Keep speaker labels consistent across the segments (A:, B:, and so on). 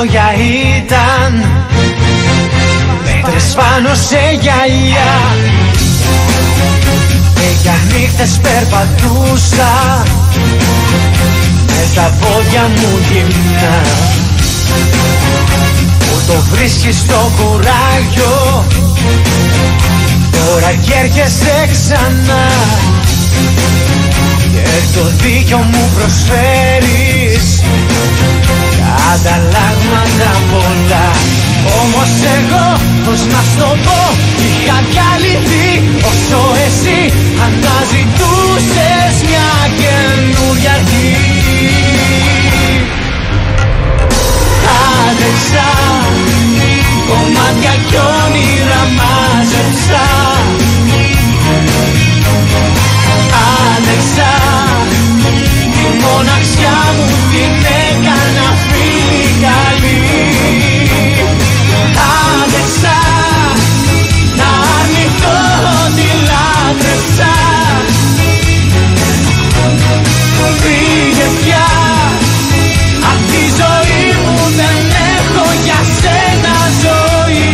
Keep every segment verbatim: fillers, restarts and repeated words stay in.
A: λόγια ήταν πέτρες πάνω σε γυαλιά. Και για νύχτες περπατούσα με τα πόδια μου γυμνά. Που το βρίσκεις στο κουράγιο τώρα κι έρχεσαι ξανά. Και το δίκιο μου προσφέρεις ανταλλάγματα πολλά. Όμως εγώ πως να στο πω, είχα διαλυθεί όσο εσύ αναζητούσες μια καινούρια αρχή. Άντεξα, κομμάτια κι όνειρα μάζεψα. Άντεξα, τη μοναξιά μου την έκανα φίλη καλή. Άντεξα, να αρνηθώ ότι λάτρεψα. Φύγε πια, απ' τη ζωή μου δεν έχω για σένα ζωή.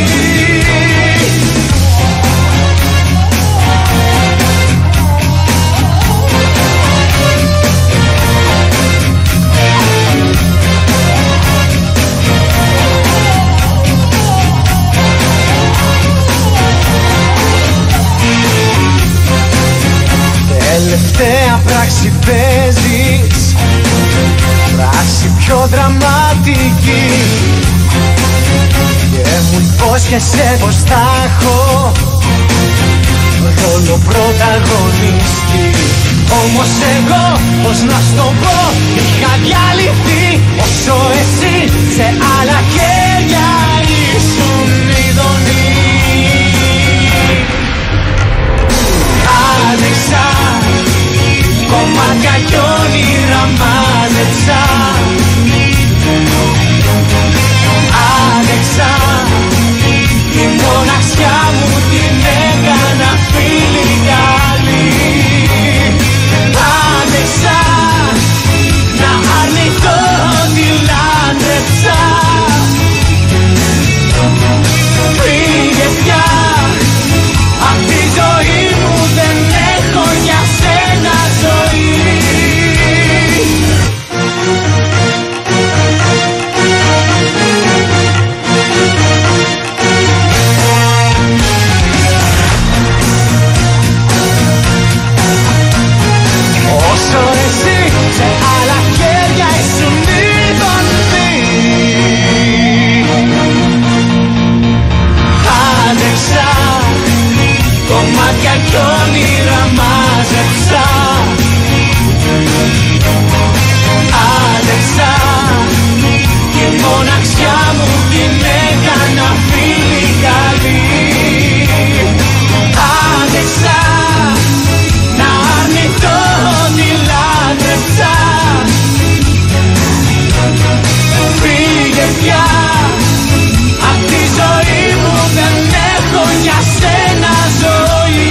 A: Τελευταία πράξη παίζεις, πράξη πιο δραματική. Και μου υπόσχεσαι πως θα έχω ρόλο πρωταγωνιστή. Όμως εγώ πως να στο πω, είχα διαλυθεί όσο εσύ σε άλλα χέρια ήσουν ειδονή. Άντεξα, κομμάτια κι όνειρα μάζεψα. Άντεξα, τη μοναξιά μου την έκανα φίλη καλή. Άντεξα, να αρνηθώ ότι λάτρεψα. Φύγε πια, απ' τη ζωή μου δεν έχω για σένα ζωή. Όσο εσύ σε άλλα χέρια ήσουν ειδονή. Άντεξα, κομμάτια κι όνειρα μάζεψα. Άντεξα, τη μοναξιά μου την έκανα φίλη καλή. Άντεξα, να αρνηθώ ότι λάτρεψα. Φύγε πια, απ' τη ζωή μου δεν έχω για σένα ζωή.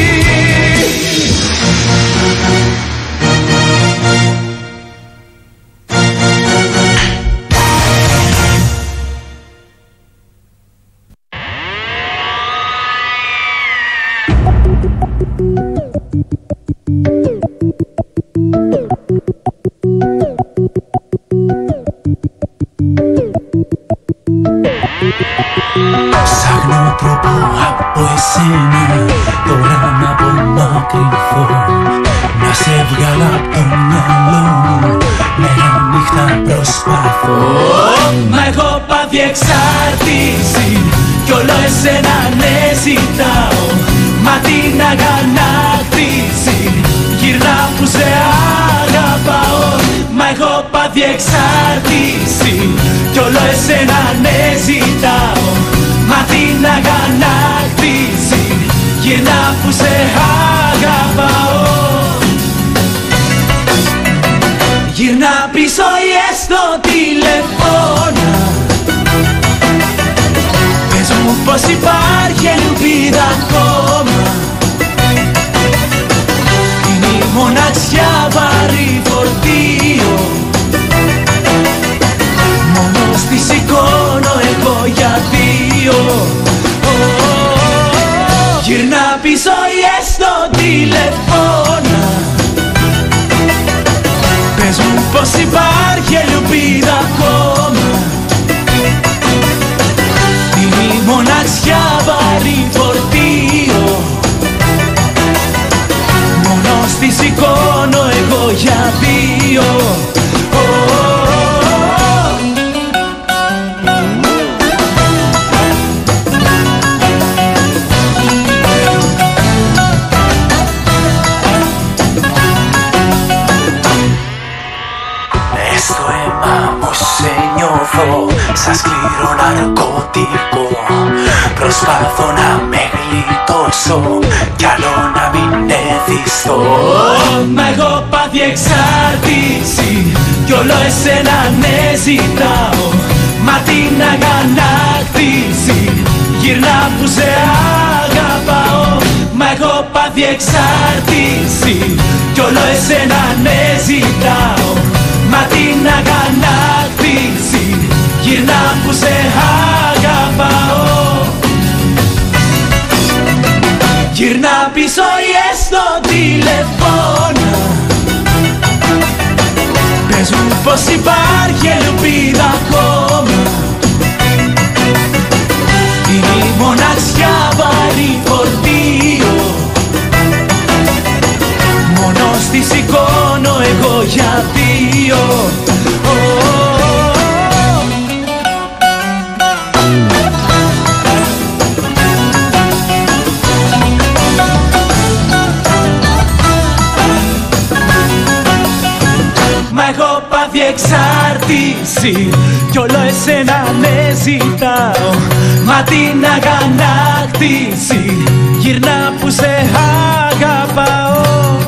B: Ψάχνω τρόπο από εσένα τώρα να απομακρυνθώ, να σε βγάλω απ' το μυαλό μου, μέρα νύχτα προσπαθώ.
C: Μα έχω πάθει εξάρτηση κι όλο εσένα ναι ζητάω. Μα την αγανάκτηση γυρνά που σε αγαπάω. Μα έχω πάθει εξάρτηση κι όλο εσένα ναι ζητάω. Μα την αγανάκτηση γυρνά που σε αγαπάω. Γυρνά πίσω ή έστω τηλεφώνα, πες μου πως υπάρχει ελπίδα ακόμα. Είναι η μοναξιά βαρύ φορτίο, μόνο στη σηκώ
B: σαν σκληρό ναρκωτικό. Προσπαθώ να με γλιτώσω κι άλλο να μην εθιστώ.
C: Μα έχω πάθει εξάρτηση κι όλο εσένα ναι ζητάω. Μα την αγανάκτηση γυρνά που σε αγαπάω. Μα έχω πάθει εξάρτηση κι όλο εσένα ναι ζητάω. Μα την αγανάκτηση γυρνά που σε αγαπάω. Γυρνά πίσω ή έστω τηλεφώνα. Πες μου πως υπάρχει ελπίδα ακόμα. Είναι η μοναξιά βαρύ φορτίο. Μόνος τη σηκώνω εγώ για δύο. Έχω πάθει εξάρτηση κι όλο εσένα ναι ζητάω. Μα την αγανάκτηση γυρνά που σε αγαπάω.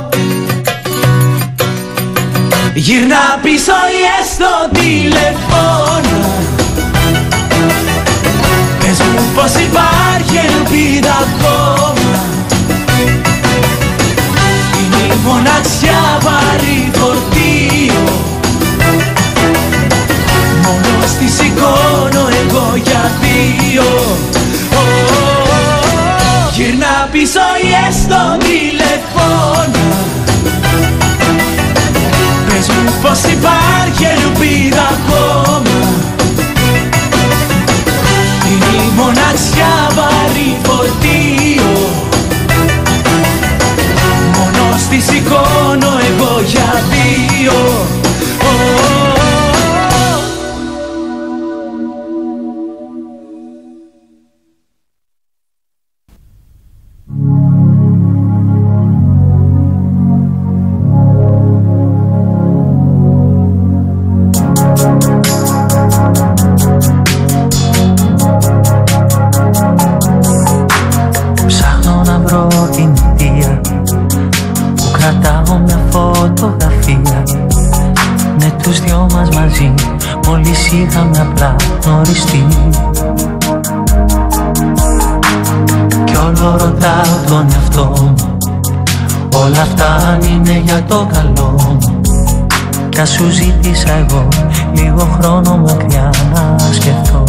C: Γυρνά πίσω ή έστω τηλεφώνα. Πες μου πως υπάρχει ελπίδα ακόμα. Είναι η μοναξιά βαρύ φορτίο. Μόνος τη σηκώνω εγώ για δύο. Γυρνά πίσω ή έστω τηλεφώνα. Πες μου πως υπάρχει ελπίδα ακόμα. Είναι η μοναξιά βαρύ φορτίο. Μόνος τη σηκώνω εγώ για δύο.
D: Είχαμε απλά γνωριστεί κι όλο ρωτάω τον εαυτό μου, όλα αυτά αν είναι για το καλό μου. Κι ας σου ζήτησα εγώ λίγο χρόνο μακριά να σκεφτώ.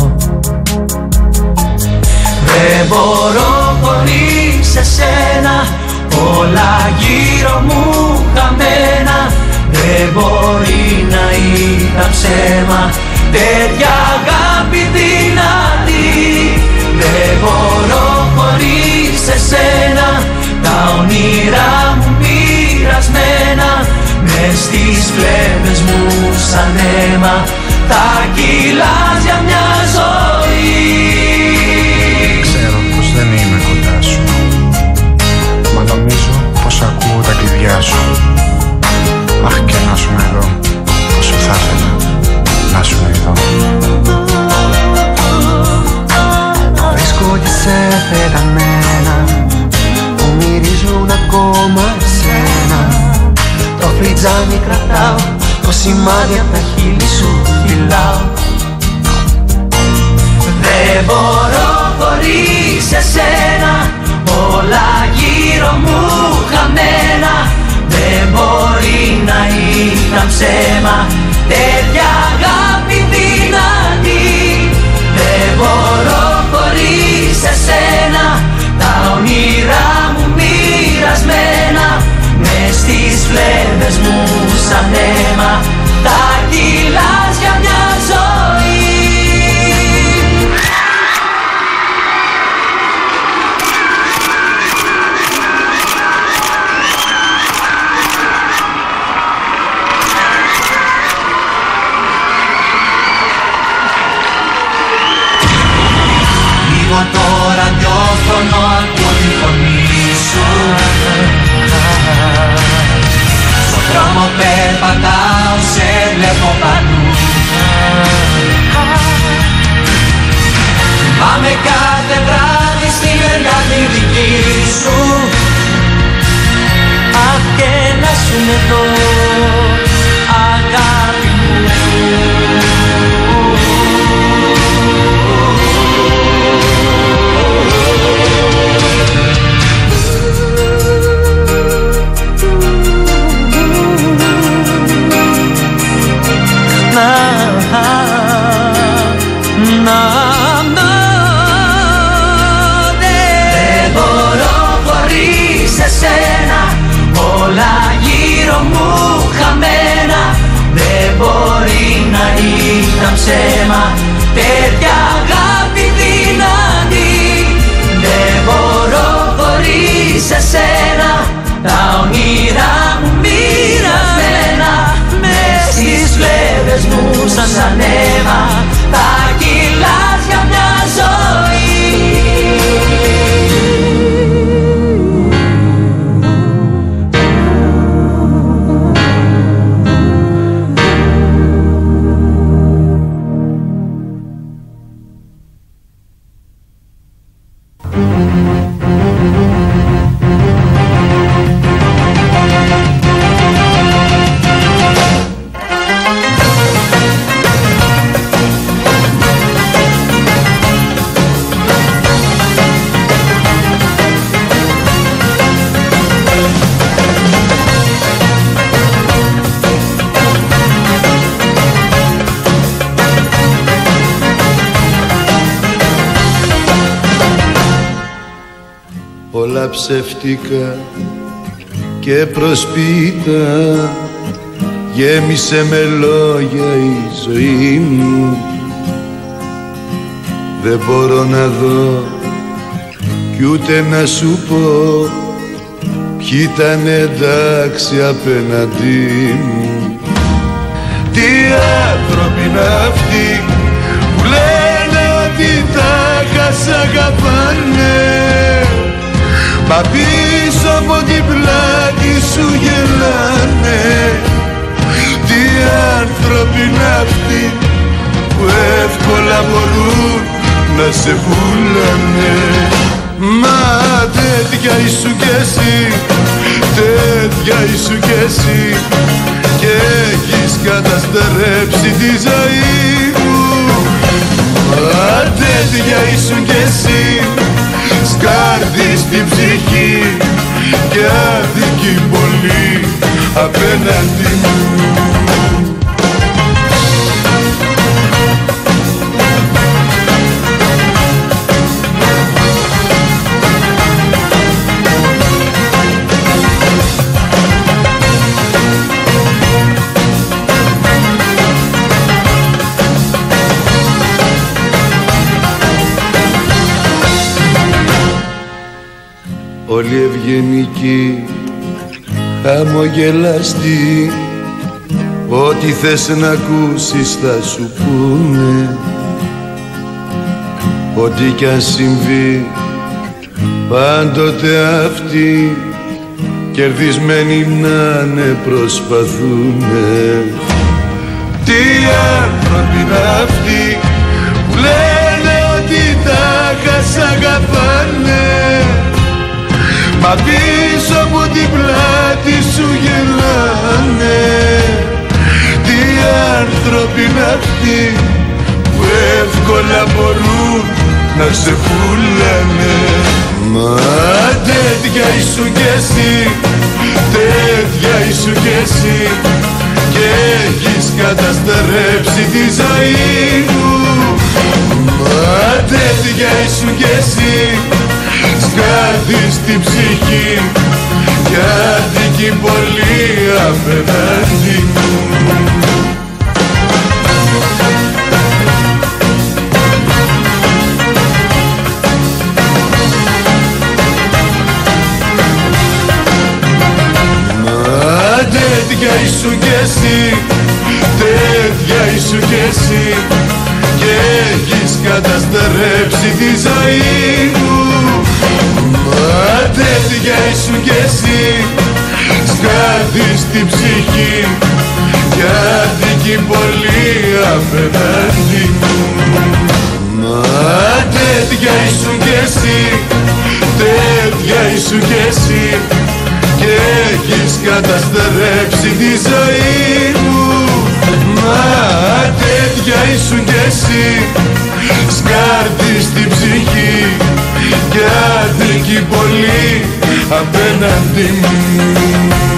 C: Δεν μπορώ χωρίς εσένα, όλα γύρω μου χαμένα. Δεν μπορεί να ήταν ψέμα τέτοια αγάπη δυνατή. Δεν μπορώ χωρίς εσένα, τα όνειρά μου μοιρασμένα μες στις φλέβες μου σαν αίμα, τα κιλάς για μια ζωή.
E: Ξέρω πως δεν είμαι κοντά σου, μα νομίζω πως ακούω τα κλειδιά σου. Αχ, και να σου εδώ, πόσο θα ήθελα να σου εδώ. Βρίσκω και σε πεταμένα που μυρίζουν ακόμα εσένα. Το φλιτζάνι κρατάω, το σημάδι απ' τα χείλη σου φυλάω.
C: Δεν μπορώ χωρίς εσένα, όλα γύρω μου χαμένα. Δεν μπορεί να ήταν ψέμα τέτοια αγάπη δυνατή. Δεν μπορώ χωρίς εσένα, τα όνειρά μου μοιρασμένα μες στις φλέβες μου σαν αίμα, τα κιλάς για μια ζωή. Τώρα ραδιόφωνο ακούω τη φωνή σου. Στον δρόμο περπατάω, σε βλέπω παντού.
D: ήσουν εδώ, αγάπη μου.
C: Όλα γύρω μου χαμένα, δεν μπορεί να ήταν ψέμα τέτοια αγάπη δυνατή. Δεν μπορώ χωρίς εσένα, τα όνειρά μου μοιρασμένα μες στις φλέβες μου σαν αίμα, τα κυλάς για μια ζωή.
F: Όλα ψεύτικα και προσποιητά, γέμισε με λόγια η ζωή μου. Δεν μπορώ να δω κι ούτε να σου πω ποιοι ήταν εντάξει απέναντί μου. Τι άνθρωποι είναι αυτοί που λένε ότι τα σ' αγαπάνε, μα πίσω από την πλάτη σου γελάνε. Τι άνθρωποι είναι αυτοί που εύκολα μπορούν να σε πουλάνε. Μα τέτοια ήσου κι εσύ, τέτοια ήσου κι εσύ, και έχεις καταστρέψει τη ζωή μου. Μα τέτοια ήσου κι εσύ, σκάρδι στην ψυχή και άδικη πολύ απέναντι μου. Όλοι ευγενικοί, χαμογελαστοί, ό,τι θες να ακούσεις θα σου πούνε. Ό,τι κι αν συμβεί, πάντοτε αυτοί κερδισμένοι να'ναι προσπαθούνε. Τι άνθρωποι είναι αυτοί που λένε ότι τα σ' αγαπάνε, μα πίσω από την πλάτη σου γελάνε. Τι άνθρωποι είναι αυτοί που εύκολα μπορούν να σε πουλάνε. Μα τέτοια ήσου κι εσύ, τέτοια ήσου κι εσύ, και έχεις καταστρέψει τη ζωή μου. Μα τέτοια ήσου κι εσύ, σκάτι στην ψυχή και άδικη πολύ απέναντι μου. Μα τέτοια ήσου κι εσύ, τέτοια ήσου κι εσύ, και έχεις καταστρέψει τη ζωή μου. Μα τέτοια ήσου κι εσύ, σκάτι στην ψυχή και άδικη πολύ απέναντι μου. Μα τέτοια ήσου κι εσύ, τέτοια ήσου κι εσύ, και έχεις καταστρέψει τη ζωή μου. Μα τέτοια ήσουν κι εσύ, σκάρτη στην ψυχή και άδικη πολύ απέναντι μου.